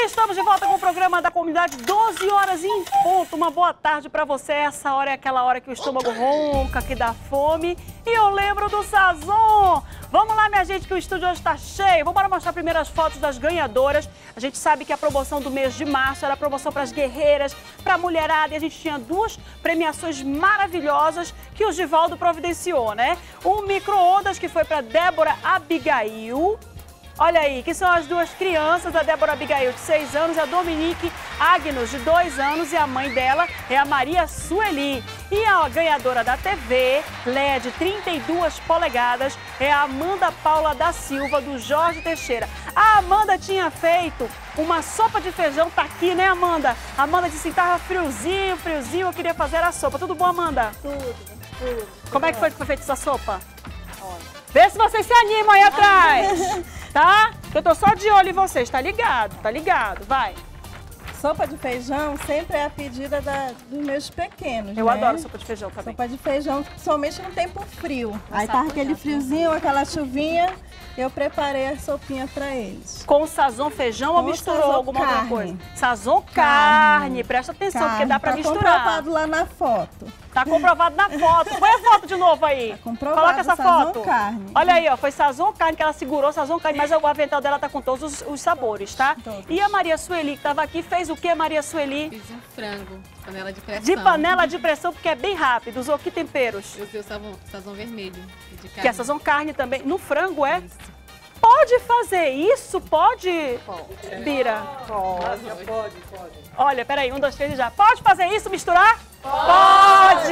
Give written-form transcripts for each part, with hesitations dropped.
Estamos de volta com o programa da comunidade, 12 horas em ponto. Uma boa tarde para você. Essa hora é aquela hora que o estômago ronca, que dá fome. E eu lembro do Sazon. Vamos lá, minha gente, que o estúdio hoje está cheio. Vamos mostrar primeiro as fotos das ganhadoras. A gente sabe que a promoção do mês de março era a promoção para as guerreiras, para a mulherada. E a gente tinha duas premiações maravilhosas que o Givaldo providenciou, né? Um micro-ondas que foi para Débora Abigail. Olha aí, que são as duas crianças, a Débora Abigail, de 6 anos, e a Dominique Agnos, de 2 anos, e a mãe dela é a Maria Sueli. E a ganhadora da TV, LED 32 polegadas, é a Amanda Paula da Silva, do Jorge Teixeira. A Amanda tinha feito uma sopa de feijão, tá aqui, né, Amanda? A Amanda disse que tava friozinho, eu queria fazer a sopa. Tudo bom, Amanda? Tudo. Como é que foi feita essa sopa? Olha. Vê se vocês se animam aí atrás. Tá? Eu tô só de olho em vocês, tá ligado, vai. Sopa de feijão sempre é a pedida dos meus pequenos, Eu adoro sopa de feijão também. Sopa de feijão, somente no tempo frio. Aí tá aquele friozinho, aquela chuvinha, eu preparei a sopinha pra eles. Com Sazon feijão ou misturou alguma outra coisa? Sazon carne, presta atenção, porque dá pra misturar. Tá comprovado lá na foto. Tá comprovado na foto. Põe a foto de novo aí. Tá comprovado. Coloca essa Sazon foto. Carne. Olha aí, ó, foi Sazon carne que ela segurou, Sazon carne, mas o avental dela tá com todos os sabores, tá? Todos. E a Maria Sueli, que tava aqui, fez o que, Maria Sueli? Fiz um frango, panela de pressão. De panela de pressão, porque é bem rápido. Usou que temperos? Eu usei o sazon vermelho. De carne. Que é Sazon carne também. No frango, é? Isso. Pode fazer isso? Pode, Bira? Pode. Olha, peraí, 1, 2, 3 e já. Pode fazer isso, misturar? Pode!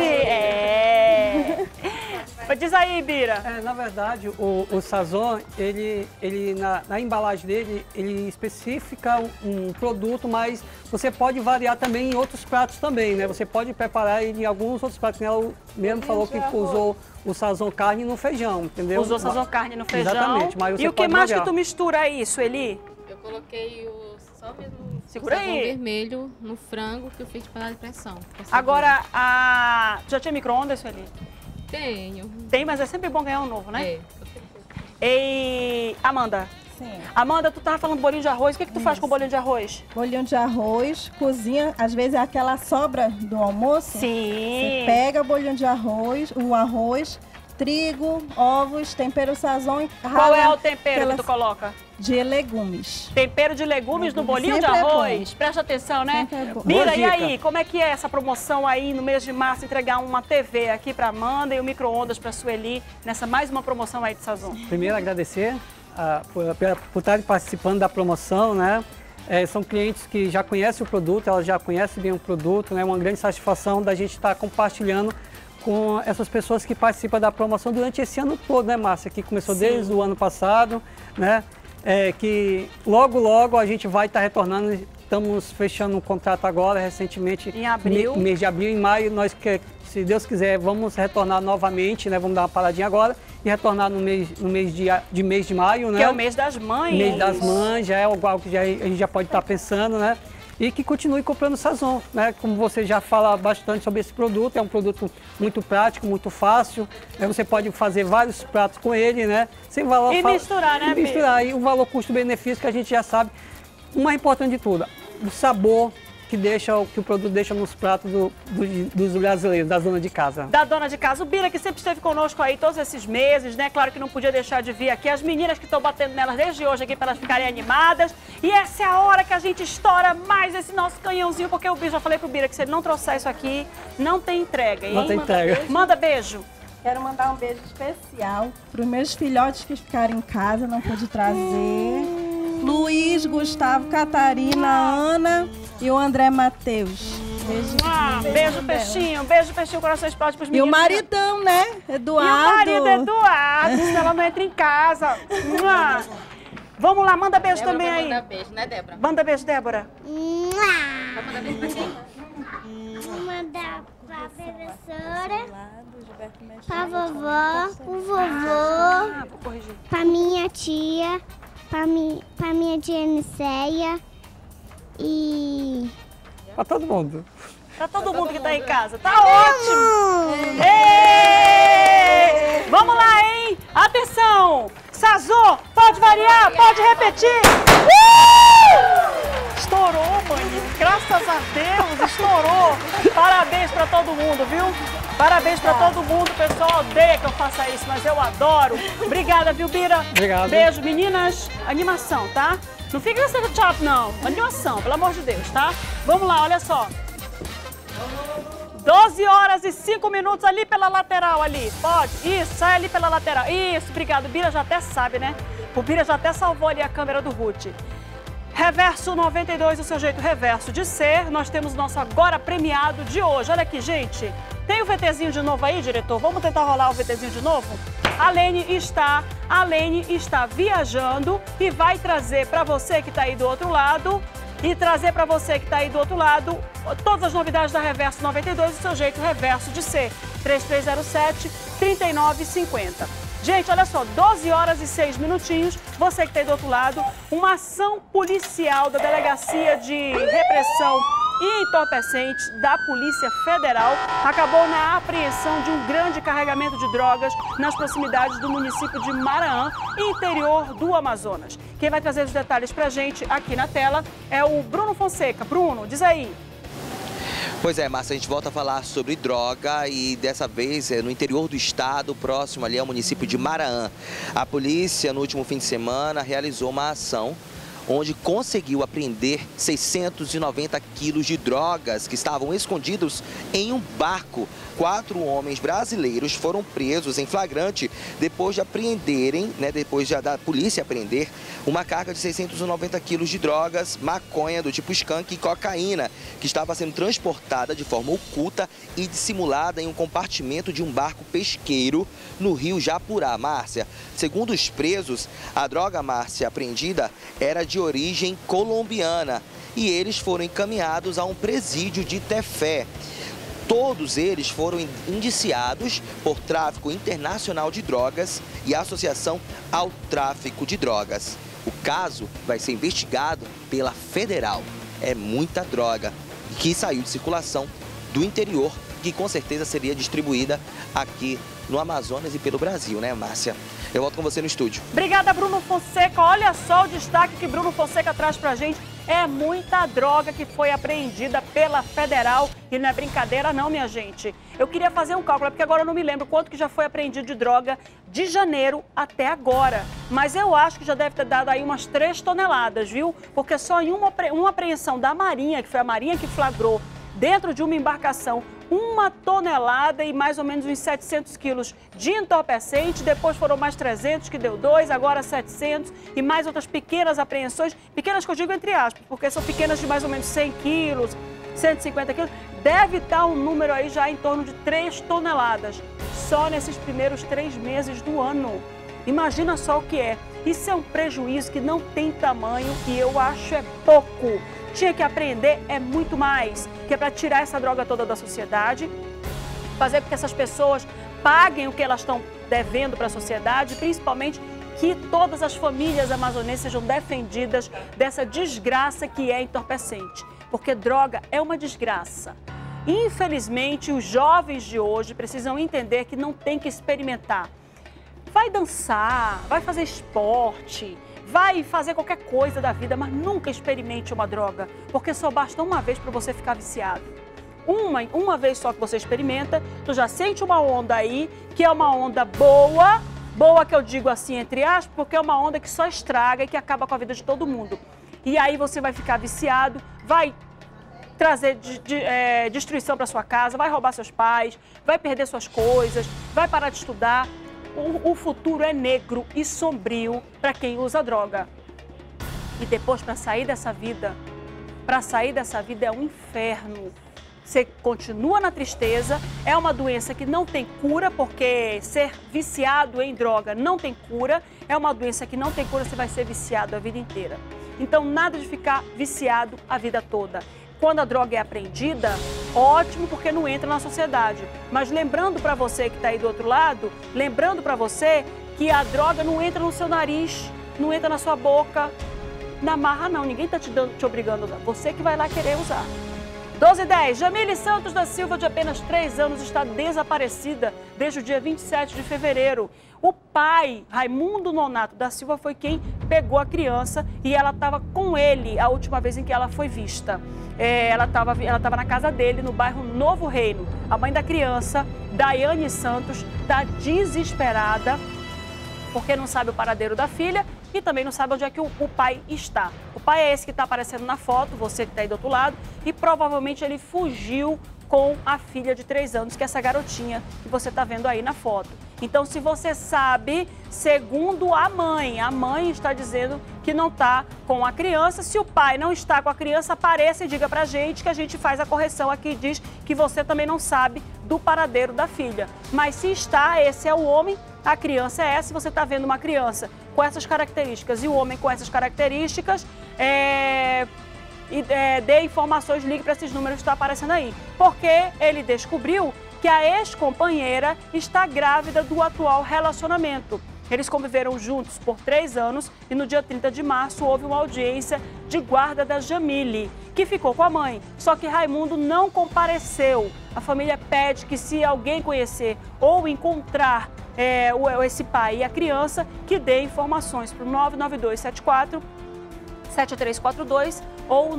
É. Diz aí, Bira. Na verdade, o Sazon, ele na embalagem dele, ele especifica um produto, mas você pode variar também em outros pratos também, né? Você pode preparar ele em alguns outros pratos. Ela mesmo falou que usou o Sazon carne no feijão, entendeu? Usou Sazon carne no feijão. Exatamente, mas você e o que pode mais variar. que tu mistura aí, Sueli? Eu coloquei só mesmo Segura o sazon aí. vermelho no frango que eu fiz de panela de pressão. Agora, já tinha micro-ondas, Sueli? Tenho. Tem, mas é sempre bom ganhar um novo, né? É. E Amanda? Sim. Amanda, tu tava falando bolinho de arroz. O que tu faz com bolinho de arroz? Bolinho de arroz, cozinha, às vezes é aquela sobra do almoço. Sim. Você pega o bolinho de arroz, o arroz, trigo, ovos, tempero Sazon e Qual é o tempero que tu coloca? De legumes. Tempero de legumes no bolinho de Sempre é arroz. Presta atenção, né? Sempre é bom. Bira, Boa e dica. aí? Como é que é essa promoção aí no mês de março? Entregar uma TV aqui pra Amanda e o micro-ondas pra Sueli nessa mais uma promoção aí de Sazon. Primeiro, agradecer por estarem participando da promoção, né? São clientes que já conhecem o produto, elas já conhecem bem o produto, né? Uma grande satisfação da gente estar compartilhando com essas pessoas que participam da promoção durante esse ano todo, né, Márcia? Que começou desde o ano passado, né? Que logo a gente vai estar retornando. Estamos fechando um contrato agora, recentemente. Em abril. Mês de abril, em maio, se Deus quiser, vamos retornar novamente, né? Vamos dar uma paradinha agora e retornar no mês de maio, né? Que é o mês das mães. Mês das mães, já é algo que a gente já pode estar pensando, né? E que continue comprando Sazon, né? Como você já fala bastante sobre esse produto, é um produto muito prático, muito fácil, né? Você pode fazer vários pratos com ele, né? Sem valor, Misturar, né, e misturar, e o valor custo-benefício que a gente já sabe. O mais importante de tudo, o sabor que o produto deixa nos pratos dos brasileiros, da dona de casa. Da dona de casa, o Bira, que sempre esteve conosco aí todos esses meses, né? Claro que não podia deixar de vir aqui. As meninas que estão batendo nelas desde hoje aqui para elas ficarem animadas. E essa é a hora que a gente estoura mais esse nosso canhãozinho, porque eu já falei pro Bira que se ele não trouxer isso aqui, não tem entrega, hein? Não tem entrega. Manda beijo. Quero mandar um beijo especial para os meus filhotes que ficaram em casa, não pude trazer. Luiz, Gustavo, Catarina, Ana e o André Matheus. Beijo, peixinho, coração explode pros E meninos. o maridão, né? Eduardo. E o marido Eduardo, senão ela não entra em casa. Vamos lá, manda beijo Débora também vai aí. mandar beijo, né, Débora? Manda beijo, Débora. Vai mandar beijo pra quem? Vou mandar pra professora, pra vovó, pro vovô, Vou corrigir. pra minha tia, pra minha tia Niceia e... Pra todo mundo. Pra todo mundo que tá em casa. Tá ótimo! Êêêê! Vamos lá, hein? Atenção! Sazon, pode variar, pode repetir. Estourou, maninho. Graças a Deus, estourou. Parabéns pra todo mundo, viu? Parabéns pra todo mundo. O pessoal odeia que eu faça isso, mas eu adoro. Obrigada, viu, Bira? Obrigado. Beijo, meninas. Animação, tá? Não fica nessa chop, não. Animação, pelo amor de Deus, tá? Vamos lá, olha só. 12 horas e 5 minutos ali pela lateral ali. Pode? Isso, sai ali pela lateral. Isso, obrigado. O Bira já até sabe, né? O Bira já até salvou ali a câmera do Ruth. Reverso 92, o seu jeito reverso de ser. Nós temos o nosso agora premiado de hoje. Olha aqui, gente. Tem o VTzinho de novo aí, diretor? Vamos tentar rolar o VTzinho de novo? A Lene está viajando e vai trazer para você que está aí do outro lado todas as novidades da Reverso 92, o seu jeito reverso de ser. 3307-3950. Gente, olha só, 12 horas e 6 minutinhos, você que está aí do outro lado, uma ação policial da Delegacia de Repressão e Entorpecentes da Polícia Federal acabou na apreensão de um grande carregamento de drogas nas proximidades do município de Maraã, interior do Amazonas. Quem vai trazer os detalhes pra gente aqui na tela é o Bruno Fonseca. Bruno, diz aí. Pois é, Márcia, a gente volta a falar sobre droga e dessa vez no interior do estado, próximo ali ao município de Maraã. A polícia, no último fim de semana, realizou uma ação onde conseguiu apreender 690 quilos de drogas que estavam escondidos em um barco. 4 homens brasileiros foram presos em flagrante depois de apreenderem, depois da polícia apreender uma carga de 690 quilos de drogas, maconha do tipo skunk e cocaína, que estava sendo transportada de forma oculta e dissimulada em um compartimento de um barco pesqueiro no rio Japurá. Márcia, segundo os presos, a droga, Márcia, apreendida era de origem colombiana e eles foram encaminhados a um presídio de Tefé. Todos eles foram indiciados por tráfico internacional de drogas e associação ao tráfico de drogas. O caso vai ser investigado pela Federal. É muita droga que saiu de circulação do interior, que com certeza seria distribuída aqui no Amazonas e pelo Brasil, né, Márcia? Eu volto com você no estúdio. Obrigada, Bruno Fonseca. Olha só o destaque que Bruno Fonseca traz pra gente. É muita droga que foi apreendida pela Federal e não é brincadeira não, minha gente. Eu queria fazer um cálculo, porque agora eu não me lembro quanto que já foi apreendido de droga de janeiro até agora. Mas eu acho que já deve ter dado aí umas 3 toneladas, viu? Porque só em uma apreensão da Marinha, que foi a Marinha que flagrou dentro de uma embarcação 1 tonelada e mais ou menos uns 700 quilos de entorpecente, depois foram mais 300, que deu 2, agora 700 e mais outras pequenas apreensões, pequenas que eu digo entre aspas, porque são pequenas de mais ou menos 100 quilos, 150 quilos, deve estar um número aí já em torno de 3 toneladas, só nesses primeiros 3 meses do ano. Imagina só o que é. Isso é um prejuízo que não tem tamanho e eu acho é pouco. Tinha que aprender é muito mais, que é para tirar essa droga toda da sociedade, fazer com que essas pessoas paguem o que elas estão devendo para a sociedade, principalmente que todas as famílias amazonenses sejam defendidas dessa desgraça que é entorpecente, porque droga é uma desgraça. Infelizmente, os jovens de hoje precisam entender que não tem que experimentar. Vai dançar, vai fazer esporte, vai fazer qualquer coisa da vida, mas nunca experimente uma droga, porque só basta uma vez para você ficar viciado. Uma vez só que você experimenta, tu já sente uma onda aí, que é uma onda boa que eu digo assim, entre aspas, porque é uma onda que só estraga e que acaba com a vida de todo mundo. E aí você vai ficar viciado, vai trazer destruição para sua casa, vai roubar seus pais, vai perder suas coisas, vai parar de estudar. O futuro é negro e sombrio para quem usa droga. E depois, para sair dessa vida é um inferno. Você continua na tristeza, é uma doença que não tem cura, porque ser viciado em droga não tem cura, é uma doença que não tem cura, você vai ser viciado a vida inteira. Então, nada de ficar viciado a vida toda. Quando a droga é apreendida, ótimo, porque não entra na sociedade. Mas lembrando para você que está aí do outro lado, lembrando para você que a droga não entra no seu nariz, não entra na sua boca, na marra não, ninguém está te obrigando a usar. Você que vai lá querer usar. 12h10, Jamile Santos da Silva, de apenas 3 anos, está desaparecida desde o dia 27 de fevereiro. O pai, Raimundo Nonato da Silva, foi quem pegou a criança e ela estava com ele a última vez em que ela foi vista. Ela estava na casa dele, no bairro Novo Reino. A mãe da criança, Daiane Santos, está desesperada porque não sabe o paradeiro da filha e também não sabe onde é que o pai está. O pai é esse que está aparecendo na foto, você que está aí do outro lado, e provavelmente ele fugiu com a filha de 3 anos, que é essa garotinha que você está vendo aí na foto. Então, se você sabe, segundo a mãe está dizendo que não está com a criança. Se o pai não está com a criança, apareça e diga pra gente que a gente faz a correção aqui e diz que você também não sabe do paradeiro da filha. Mas se está, esse é o homem, a criança é essa. Se você está vendo uma criança com essas características e o homem com essas características, dê informações, ligue para esses números que estão aparecendo aí. Porque ele descobriu que a ex-companheira está grávida do atual relacionamento. Eles conviveram juntos por 3 anos e no dia 30 de março houve uma audiência de guarda da Jamile, que ficou com a mãe. Só que Raimundo não compareceu. A família pede que, se alguém conhecer ou encontrar esse pai e a criança, que dê informações para o 99274-7342 ou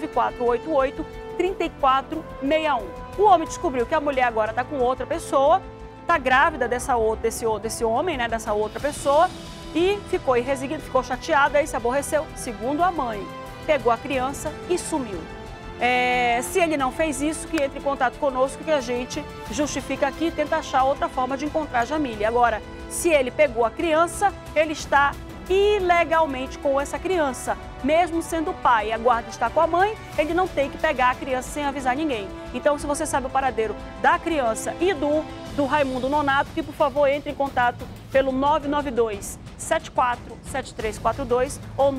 99488-3461. O homem descobriu que a mulher agora está com outra pessoa, está grávida desse homem, né, dessa outra pessoa, e ficou irresigida, ficou chateada e se aborreceu, segundo a mãe. Pegou a criança e sumiu. Se ele não fez isso, que entre em contato conosco, que a gente justifica aqui e tenta achar outra forma de encontrar a Jamile. Agora, se ele pegou a criança, ele está ilegalmente com essa criança. Mesmo sendo o pai e a guarda está com a mãe, ele não tem que pegar a criança sem avisar ninguém. Então, se você sabe o paradeiro da criança e do Raimundo Nonato, que por favor entre em contato pelo 992-747342 ou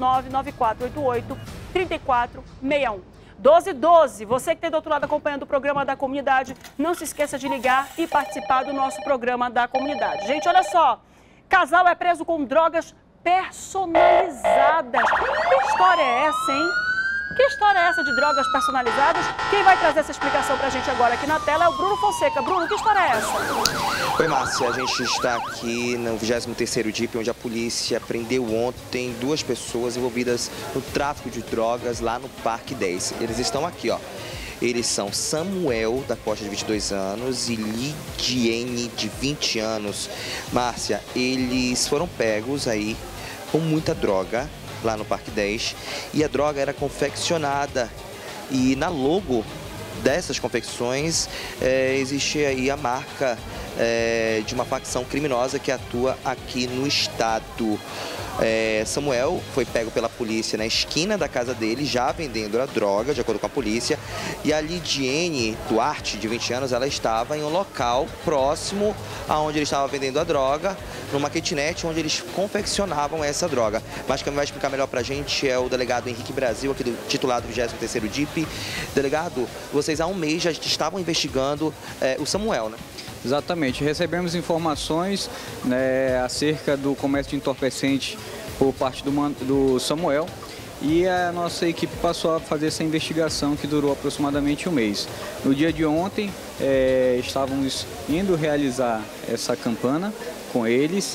99488-3461. 12h12, você que tem do outro lado acompanhando o programa da comunidade, não se esqueça de ligar e participar do nosso programa da comunidade. Gente, olha só, casal é preso com drogas personalizadas. Que história é essa, hein? Que história é essa de drogas personalizadas? Quem vai trazer essa explicação pra gente agora aqui na tela é o Bruno Fonseca. Bruno, que história é essa? Oi, Márcia. A gente está aqui no 23º DIP, onde a polícia prendeu ontem 2 pessoas envolvidas no tráfico de drogas lá no Parque 10. Eles estão aqui, ó. Eles são Samuel, da Costa, de 22 anos, e Lidiene, de 20 anos. Márcia, eles foram pegos aí com muita droga lá no Parque 10, e a droga era confeccionada, e na logo dessas confecções existe aí a marca de uma facção criminosa que atua aqui no estado. Samuel foi pego pela polícia na esquina da casa dele, já vendendo a droga, de acordo com a polícia. E a Lidiene Duarte, de 20 anos, ela estava em um local próximo aonde ele estava vendendo a droga, numa kitnet onde eles confeccionavam essa droga. Mas quem vai explicar melhor pra gente é o delegado Henrique Brasil, aqui do titular do 23º DIP. Delegado, vocês há um mês já estavam investigando o Samuel, né? Exatamente, recebemos informações, né, acerca do comércio de entorpecente por parte do Samuel, e a nossa equipe passou a fazer essa investigação, que durou aproximadamente um mês. No dia de ontem, estávamos indo realizar essa campana com eles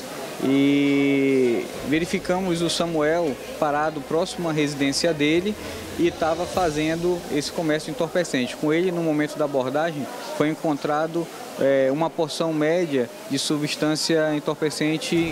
e verificamos o Samuel parado próximo à residência dele e estava fazendo esse comércio de entorpecente. Com ele, no momento da abordagem, foi encontrado uma porção média de substância entorpecente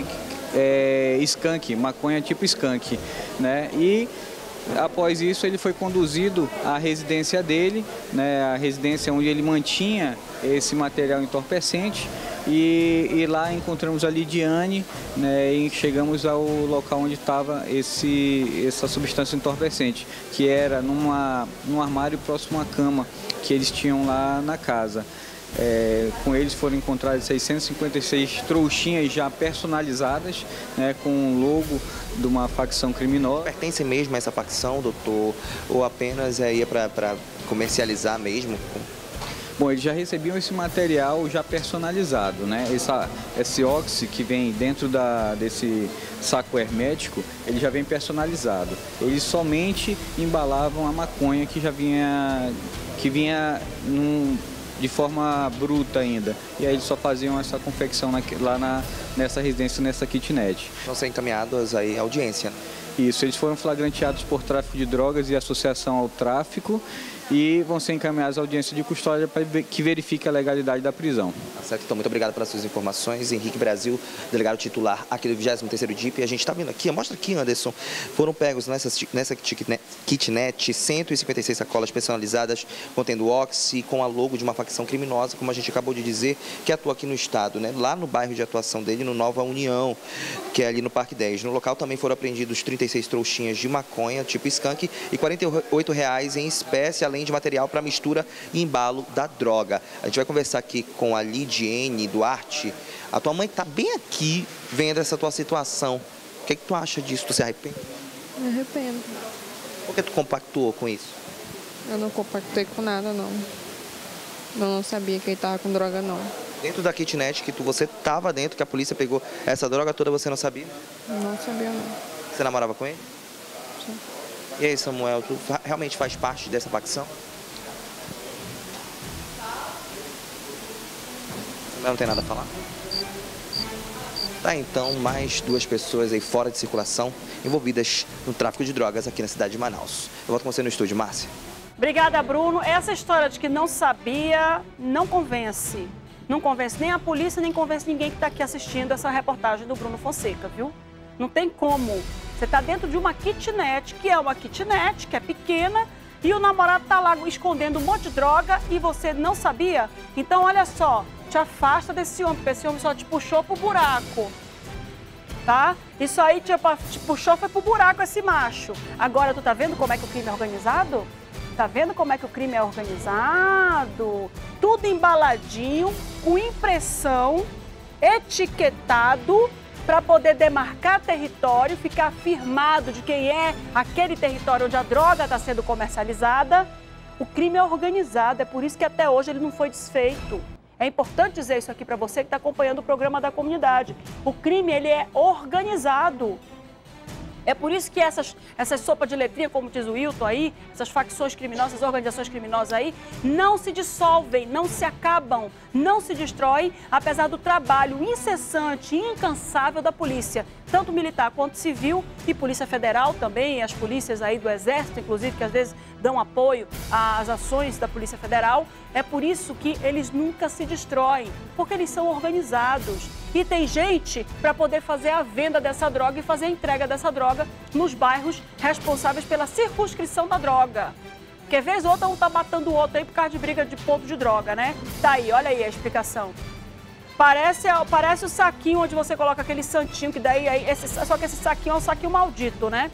skunk, maconha tipo skunk, né? E após isso ele foi conduzido à residência dele, né? A residência onde ele mantinha esse material entorpecente, e lá encontramos a Lidiane, né? E chegamos ao local onde estava essa substância entorpecente, que era num armário próximo à cama que eles tinham lá na casa. Com eles foram encontradas 656 trouxinhas já personalizadas, né, com o logo de uma facção criminosa. Pertence mesmo a essa facção, doutor? Ou apenas ia para comercializar mesmo? Bom, eles já recebiam esse material já personalizado, né? Esse oxi que vem dentro desse saco hermético, ele já vem personalizado. Eles somente embalavam a maconha que já vinha de forma bruta ainda. E aí eles só faziam essa confecção nessa residência, nessa kitnet. Vão ser encaminhados aí à audiência. Isso, eles foram flagranteados por tráfico de drogas e associação ao tráfico e vão ser encaminhados à audiência de custódia para que verifique a legalidade da prisão. Tá certo, então muito obrigado pelas suas informações. Henrique Brasil, delegado titular aqui do 23º DIP. E a gente está vendo aqui, mostra aqui, Anderson, foram pegos nessa kitnet 156 sacolas personalizadas contendo oxi com a logo de uma facção criminosa, como a gente acabou de dizer, que atua aqui no estado, né? Lá no bairro de atuação dele, no Nova União, que é ali no Parque 10. No local também foram apreendidos 36 trouxinhas de maconha, tipo skunk, e R$ 48,00 em espécie, além de material para mistura e embalo da droga. A gente vai conversar aqui com a Lidiene Duarte. A tua mãe está bem aqui vendo essa tua situação. O que tu acha disso? Tu se arrepende? Me arrependo. Por que tu compactuou com isso? Eu não compactei com nada, não. Eu não sabia que ele estava com droga, não. Dentro da kitnet que você estava dentro, que a polícia pegou essa droga toda, você não sabia? Não sabia, não. Você namorava com ele? Sim. E aí, Samuel, tu realmente faz parte dessa facção? Samuel não tem nada a falar? Tá, então, mais 2 pessoas aí fora de circulação envolvidas no tráfico de drogas aqui na cidade de Manaus. Eu volto com você no estúdio, Márcia. Obrigada, Bruno. Essa história de que não sabia não convence. Não convence nem a polícia, nem convence ninguém que está aqui assistindo essa reportagem do Bruno Fonseca, viu? Não tem como. Você está dentro de uma kitnet, que é pequena, e o namorado está lá escondendo um monte de droga e você não sabia? Então, olha só, te afasta desse homem, porque esse homem só te puxou pro buraco, tá? Isso aí te puxou, foi pro buraco esse macho. Agora, tu tá vendo como é que o crime é organizado? Tá vendo como é que o crime é organizado? Tudo embaladinho, com impressão, etiquetado, para poder demarcar território, ficar afirmado de quem é aquele território onde a droga está sendo comercializada. O crime é organizado, é por isso que até hoje ele não foi desfeito. É importante dizer isso aqui para você que está acompanhando o programa da comunidade. O crime, ele é organizado. É por isso que essas sopas de letrinha, como diz o Wilton aí, essas facções criminosas, essas organizações criminosas aí, não se dissolvem, não se acabam, não se destroem, apesar do trabalho incessante e incansável da polícia, tanto militar quanto civil e Polícia Federal também, as polícias aí do Exército, inclusive, que às vezes dão apoio às ações da Polícia Federal. É por isso que eles nunca se destroem, porque eles são organizados. E tem gente para poder fazer a venda dessa droga e fazer a entrega dessa droga nos bairros responsáveis pela circunscrição da droga. Porque vez ou outra um tá matando o outro aí por causa de briga de ponto de droga, né? Tá aí, olha aí a explicação. Parece o saquinho onde você coloca aquele santinho, que daí, só que esse saquinho é um saquinho maldito, né?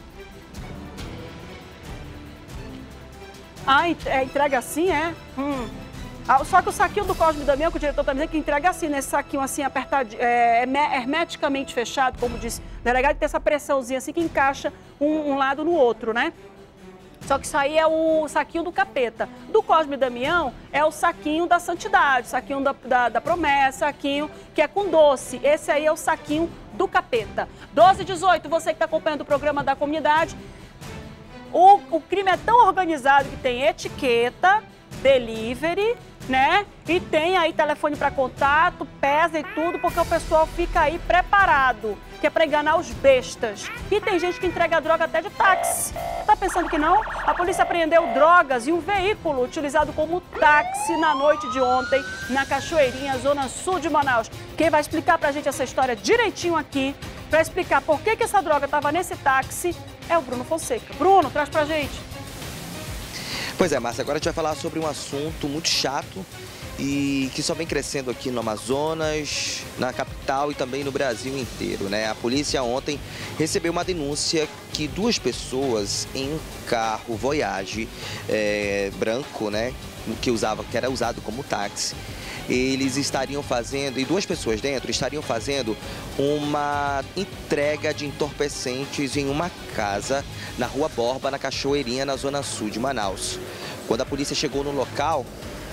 Ah, entrega assim, é? Só que o saquinho do Cosme Damião, que o diretor está dizendo que entrega assim, nesse saquinho assim, apertado, hermeticamente fechado, como disse o delegado, tem essa pressãozinha assim que encaixa um lado no outro, né? Só que isso aí é o saquinho do capeta. Do Cosme Damião é o saquinho da santidade, saquinho da promessa, saquinho que é com doce. Esse aí é o saquinho do capeta. 12h18, você que está acompanhando o programa da comunidade, o crime é tão organizado que tem etiqueta, delivery, né? E tem aí telefone para contato, pesa e tudo, porque o pessoal fica aí preparado, que é para enganar os bestas. E tem gente que entrega droga até de táxi. Tá pensando que não? A polícia apreendeu drogas e um veículo utilizado como táxi na noite de ontem, na Cachoeirinha, zona sul de Manaus. Quem vai explicar pra gente essa história direitinho aqui, para explicar por que essa droga estava nesse táxi, é o Bruno Fonseca. Bruno, traz pra gente. Pois é, Márcia, agora a gente vai falar sobre um assunto muito chato e que só vem crescendo aqui no Amazonas, na capital e também no Brasil inteiro, né? A polícia ontem recebeu uma denúncia que 2 pessoas em um carro Voyage branco, né, que era usado como táxi, eles estariam fazendo, e 2 pessoas dentro estariam fazendo uma entrega de entorpecentes em uma casa na Rua Borba, na Cachoeirinha, na zona sul de Manaus. Quando a polícia chegou no local,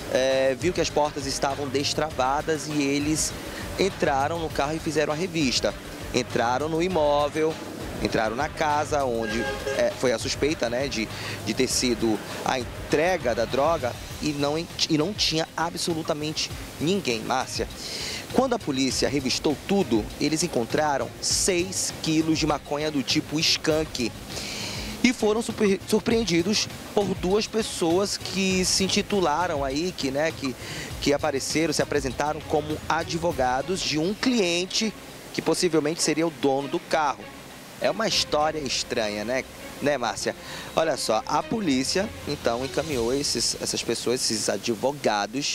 viu que as portas estavam destravadas e eles entraram no carro e fizeram a revista. Entraram no imóvel, entraram na casa onde foi a suspeita, né, de ter sido a entrega da droga e não tinha absolutamente ninguém, Márcia. Quando a polícia revistou tudo, eles encontraram 6 quilos de maconha do tipo skunk. E foram surpreendidos por 2 pessoas que se intitularam aí, que apareceram, se apresentaram como advogados de um cliente que possivelmente seria o dono do carro. É uma história estranha, né, Márcia? Olha só, a polícia, então, encaminhou essas pessoas, esses advogados,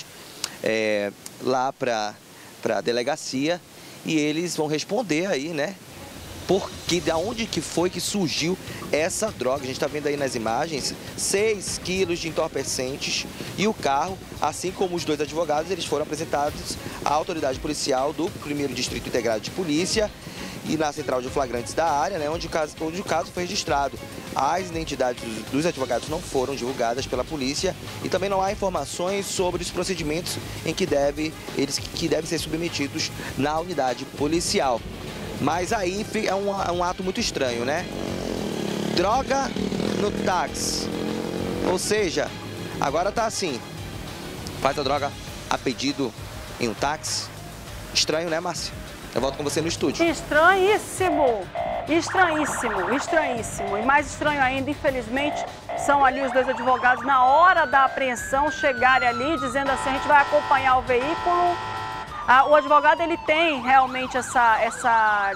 lá para a delegacia e eles vão responder aí, né? Porque da onde que foi que surgiu essa droga? A gente está vendo aí nas imagens 6 quilos de entorpecentes e o carro, assim como os 2 advogados, eles foram apresentados à autoridade policial do 1º Distrito Integrado de Polícia e na central de flagrantes da área, né, onde o caso foi registrado. As identidades dos advogados não foram divulgadas pela polícia e também não há informações sobre os procedimentos em que devem ser submetidos na unidade policial. Mas aí é um ato muito estranho, né? Droga no táxi. Ou seja, agora tá assim, faz a droga a pedido em um táxi. Estranho, né, Márcia? Eu volto com você no estúdio. Estranhíssimo, estranhíssimo, estranhíssimo. E mais estranho ainda, infelizmente, são ali os 2 advogados, na hora da apreensão, chegarem ali dizendo assim, a gente vai acompanhar o veículo. O advogado, ele tem realmente essa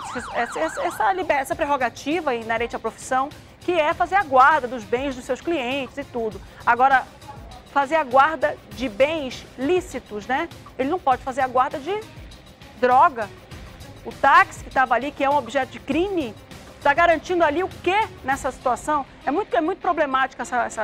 prerrogativa inerente à profissão, que é fazer a guarda dos bens dos seus clientes e tudo. Agora, fazer a guarda de bens lícitos, né? Ele não pode fazer a guarda de droga. O táxi que estava ali, que é um objeto de crime, está garantindo ali o quê nessa situação? É muito problemática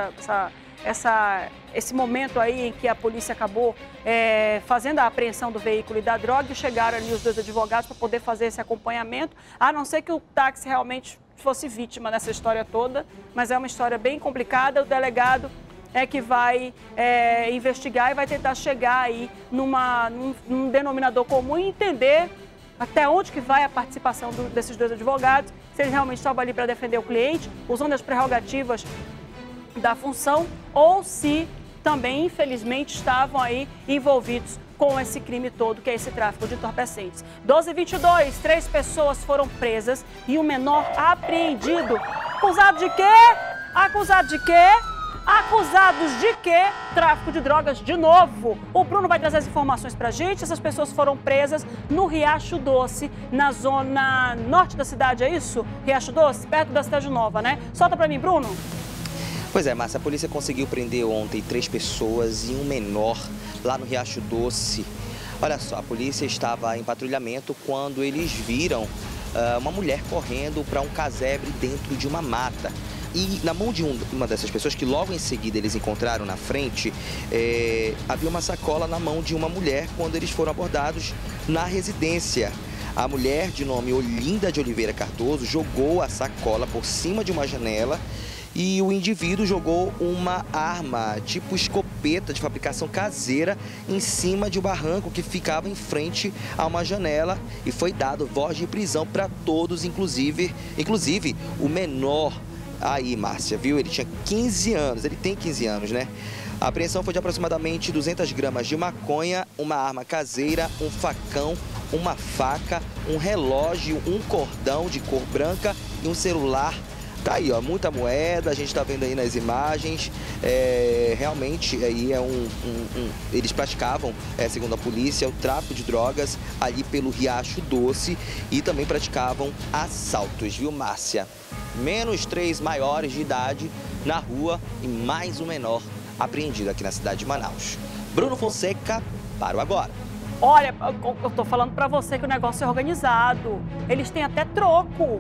esse momento aí em que a polícia acabou fazendo a apreensão do veículo e da droga e chegaram ali os 2 advogados para poder fazer esse acompanhamento, a não ser que o táxi realmente fosse vítima dessa história toda, mas é uma história bem complicada. O delegado é que vai investigar e vai tentar chegar aí num denominador comum e entender até onde que vai a participação desses 2 advogados, se eles realmente estavam ali para defender o cliente, usando as prerrogativas da função, ou se também, infelizmente, estavam aí envolvidos com esse crime todo, que é esse tráfico de entorpecentes. 12h22, 3 pessoas foram presas e um menor apreendido. Acusado de quê? Acusado de quê? Acusados de quê? Tráfico de drogas de novo. O Bruno vai trazer as informações pra gente. Essas pessoas foram presas no Riacho Doce, na zona norte da cidade, é isso? Riacho Doce, perto da Cidade Nova, né? Solta pra mim, Bruno. Pois é, Márcia, a polícia conseguiu prender ontem 3 pessoas e um menor lá no Riacho Doce. Olha só, a polícia estava em patrulhamento quando eles viram uma mulher correndo para um casebre dentro de uma mata. E na mão de uma dessas pessoas, que logo em seguida eles encontraram na frente, havia uma sacola na mão de uma mulher quando eles foram abordados na residência. A mulher, de nome Olinda de Oliveira Cardoso, jogou a sacola por cima de uma janela e o indivíduo jogou uma arma, tipo escopeta de fabricação caseira, em cima de um barranco que ficava em frente a uma janela e foi dado voz de prisão para todos, inclusive o menor. Aí, Márcia, viu? Ele tinha 15 anos, ele tem 15 anos, né? A apreensão foi de aproximadamente 200 gramas de maconha, uma arma caseira, um facão, uma faca, um relógio, um cordão de cor branca e um celular. Tá aí, ó, muita moeda, a gente tá vendo aí nas imagens. Realmente, aí eles praticavam, segundo a polícia, o tráfico de drogas ali pelo Riacho Doce e também praticavam assaltos, viu, Márcia? Menos 3 maiores de idade na rua e mais um menor apreendido aqui na cidade de Manaus. Bruno Fonseca, para o Agora. Olha, eu tô falando pra você que o negócio é organizado. Eles têm até troco.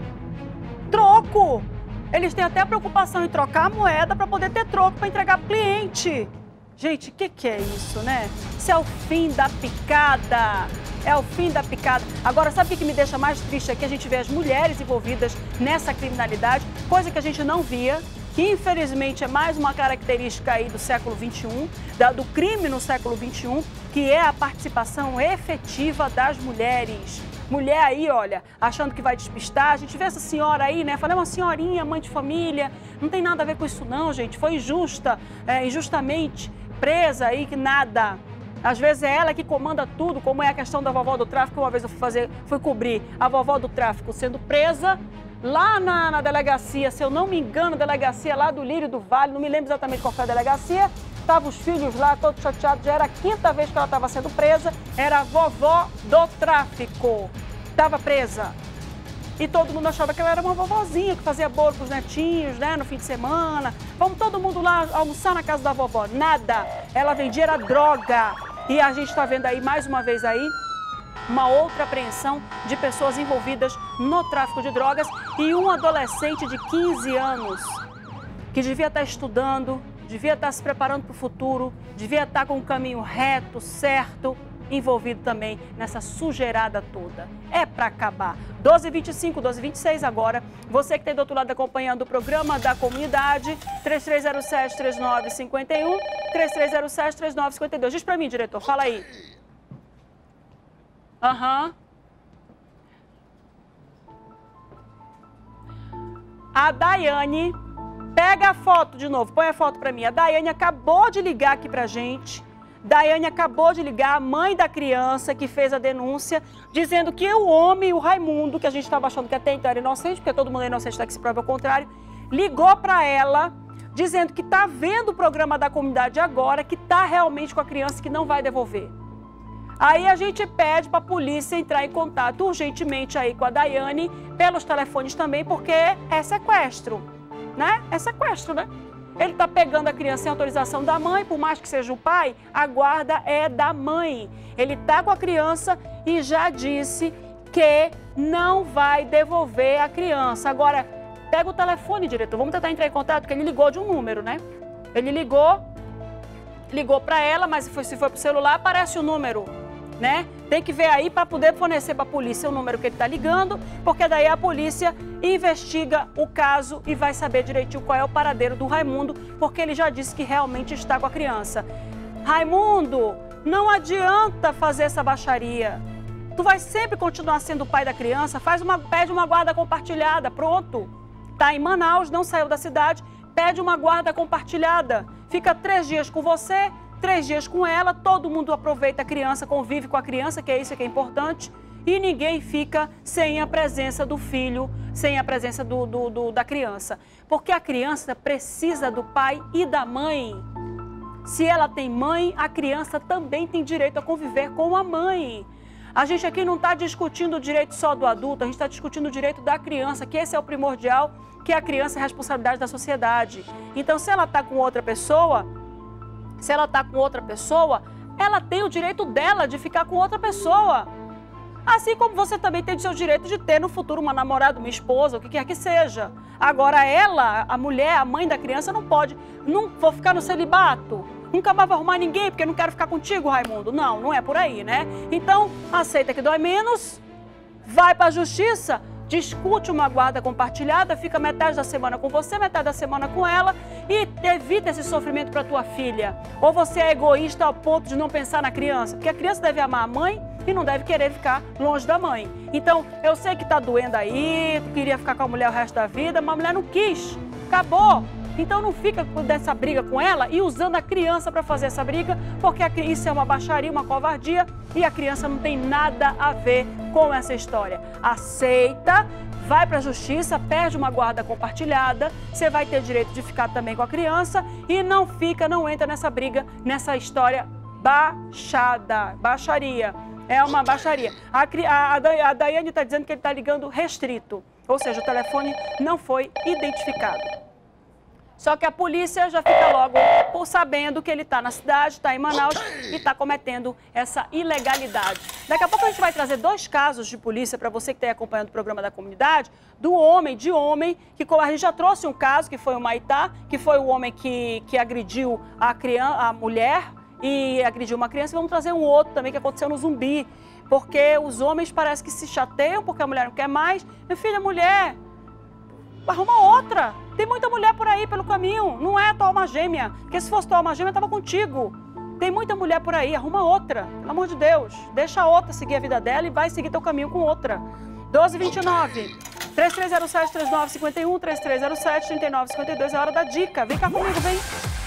Troco! Eles têm até preocupação em trocar a moeda para poder ter troco para entregar pro cliente. Gente, o que é isso, né? Isso é o fim da picada. É o fim da picada. Agora, sabe o que me deixa mais triste aqui? A gente vê as mulheres envolvidas nessa criminalidade, coisa que a gente não via que infelizmente é mais uma característica aí do século XXI, do crime no século XXI, que é a participação efetiva das mulheres. Mulher aí, olha, achando que vai despistar. A gente vê essa senhora aí, né? Falei, uma senhorinha, mãe de família. Não tem nada a ver com isso não, gente. Foi injustamente presa aí, que nada. Às vezes é ela que comanda tudo, como é a questão da vovó do tráfico. Uma vez eu fui cobrir a vovó do tráfico sendo presa lá na delegacia, se eu não me engano, delegacia lá do Lírio do Vale, não me lembro exatamente qual foi a delegacia. Estavam os filhos lá, todos chateados, já era a 5ª vez que ela estava sendo presa, era a vovó do tráfico. Estava presa. E todo mundo achava que ela era uma vovozinha, que fazia bolo para os netinhos, né, no fim de semana. Vamos todo mundo lá almoçar na casa da vovó. Nada. Ela vendia era droga. E a gente está vendo aí, mais uma vez aí, uma outra apreensão de pessoas envolvidas no tráfico de drogas e um adolescente de 15 anos que devia estar estudando, devia estar se preparando para o futuro, devia estar com um caminho reto, certo, envolvido também nessa sujeirada toda. É para acabar. 12h25, 12h26 agora. Você que está do outro lado acompanhando o programa da comunidade, 3307-3951, 3307-3952. Diz para mim, diretor, fala aí. A Daiane, pega a foto de novo, põe a foto para mim. A Daiane acabou de ligar aqui pra gente. Daiane acabou de ligar, a mãe da criança que fez a denúncia, dizendo que o homem, o Raimundo, que a gente estava achando que até então era inocente, porque todo mundo é inocente, até que se prova o contrário, ligou para ela, dizendo que está vendo o programa da comunidade agora, que está realmente com a criança que não vai devolver. Aí a gente pede para a polícia entrar em contato urgentemente aí com a Daiane, pelos telefones também, porque é sequestro, né? É sequestro, né? Ele está pegando a criança sem autorização da mãe, por mais que seja o pai, a guarda é da mãe. Ele está com a criança e já disse que não vai devolver a criança. Agora, pega o telefone, diretor, vamos tentar entrar em contato, porque ele ligou de um número, né? Ele ligou para ela, mas se foi para o celular, aparece o número, né? Tem que ver aí para poder fornecer para a polícia o número que ele está ligando, porque daí a polícia investiga o caso e vai saber direitinho qual é o paradeiro do Raimundo, porque ele já disse que realmente está com a criança. Raimundo, não adianta fazer essa baixaria. Tu vai sempre continuar sendo o pai da criança, pede uma guarda compartilhada, pronto. Tá em Manaus, não saiu da cidade, pede uma guarda compartilhada. Fica 3 dias com você, 3 dias com ela, todo mundo aproveita a criança, convive com a criança, que é isso que é importante, e ninguém fica sem a presença do filho, sem a presença da criança. Porque a criança precisa do pai e da mãe. Se ela tem mãe, a criança também tem direito a conviver com a mãe. A gente aqui não está discutindo o direito só do adulto, a gente está discutindo o direito da criança, que esse é o primordial, que a criança é a responsabilidade da sociedade. Então, se ela está com outra pessoa, ela tem o direito dela de ficar com outra pessoa. Assim como você também tem o seu direito de ter no futuro uma namorada, uma esposa, o que quer que seja. Agora ela, a mulher, a mãe da criança, não pode. Não vou ficar no celibato. Nunca mais vou arrumar ninguém porque não quero ficar contigo, Raimundo. Não, não é por aí, né? Então, aceita que dói menos, vai para a justiça, discute uma guarda compartilhada, fica metade da semana com você, metade da semana com ela e evita esse sofrimento para tua filha. Ou você é egoísta ao ponto de não pensar na criança, porque a criança deve amar a mãe e não deve querer ficar longe da mãe. Então, eu sei que tá doendo aí, tu queria ficar com a mulher o resto da vida, mas a mulher não quis, acabou. Então não fica dessa briga com ela e usando a criança para fazer essa briga, porque isso é uma baixaria, uma covardia e a criança não tem nada a ver com essa história. Aceita, vai para a justiça, perde uma guarda compartilhada, você vai ter direito de ficar também com a criança e não entra nessa briga, nessa história baixaria. É uma baixaria. A Daiane está dizendo que ele está ligando restrito, ou seja, o telefone não foi identificado. Só que a polícia já fica logo por sabendo que ele está na cidade, está em Manaus e está cometendo essa ilegalidade. Daqui a pouco a gente vai trazer 2 casos de polícia para você que está acompanhando o programa da comunidade, de homem, que a gente já trouxe um caso, que foi o Maitá, que foi o homem que agrediu a mulher e agrediu uma criança. E vamos trazer um outro também que aconteceu no Zumbi, porque os homens parece que se chateiam porque a mulher não quer mais. Minha filha, mulher... arruma outra. Tem muita mulher por aí pelo caminho. Não é tua alma gêmea. Porque se fosse tua alma gêmea, tava contigo. Tem muita mulher por aí, arruma outra. Pelo amor de Deus. Deixa a outra seguir a vida dela e vai seguir teu caminho com outra. 1229. 3307-3951, 3307-3952. É hora da dica. Vem cá comigo, vem.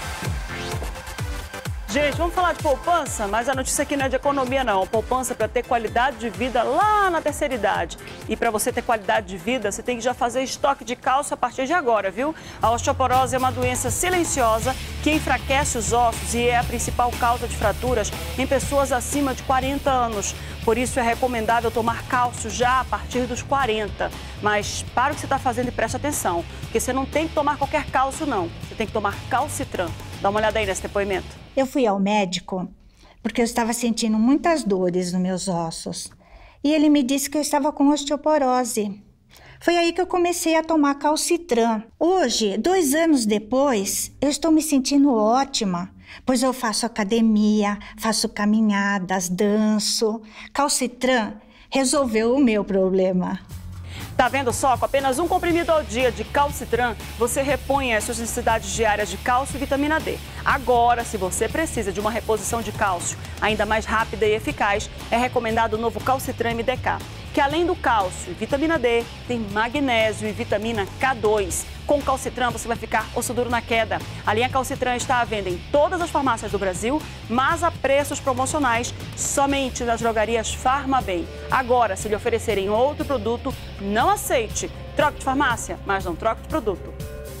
Gente, vamos falar de poupança, mas a notícia aqui não é de economia, não. Poupança para ter qualidade de vida lá na terceira idade. E para você ter qualidade de vida, você tem que já fazer estoque de cálcio a partir de agora, viu? A osteoporose é uma doença silenciosa que enfraquece os ossos e é a principal causa de fraturas em pessoas acima de 40 anos. Por isso é recomendável tomar cálcio já a partir dos 40. Mas para o que você está fazendo e preste atenção, porque você não tem que tomar qualquer cálcio, não. Você tem que tomar Calcitran. Dá uma olhada aí nesse depoimento. Eu fui ao médico porque eu estava sentindo muitas dores nos meus ossos. E ele me disse que eu estava com osteoporose. Foi aí que eu comecei a tomar Calcitran. Hoje, 2 anos depois, eu estou me sentindo ótima, pois eu faço academia, faço caminhadas, danço. Calcitran resolveu o meu problema. Tá vendo só? Com apenas um comprimido ao dia de Calcitran, você repõe as suas necessidades diárias de cálcio e vitamina D. Agora, se você precisa de uma reposição de cálcio ainda mais rápida e eficaz, é recomendado o novo Calcitran MDK, que além do cálcio e vitamina D, tem magnésio e vitamina K2. Com Calcitran você vai ficar osso duro na queda. A linha Calcitran está à venda em todas as farmácias do Brasil, mas a preços promocionais somente nas drogarias Farmabem. Agora, se lhe oferecerem outro produto, não aceite. Troque de farmácia, mas não troque de produto.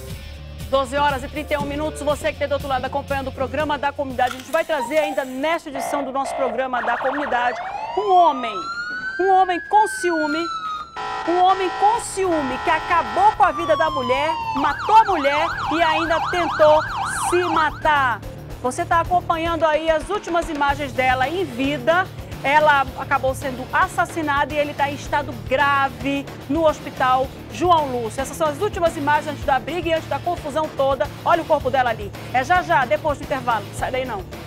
12h31, você que está do outro lado acompanhando o programa da comunidade. A gente vai trazer ainda nesta edição do nosso programa da comunidade um homem com ciúme. Um homem com ciúme que acabou com a vida da mulher, matou a mulher e ainda tentou se matar. Você está acompanhando aí as últimas imagens dela em vida. Ela acabou sendo assassinada e ele está em estado grave no hospital João Lúcio. Essas são as últimas imagens antes da briga e antes da confusão toda. Olha o corpo dela ali. É já, depois do intervalo. Sai daí não.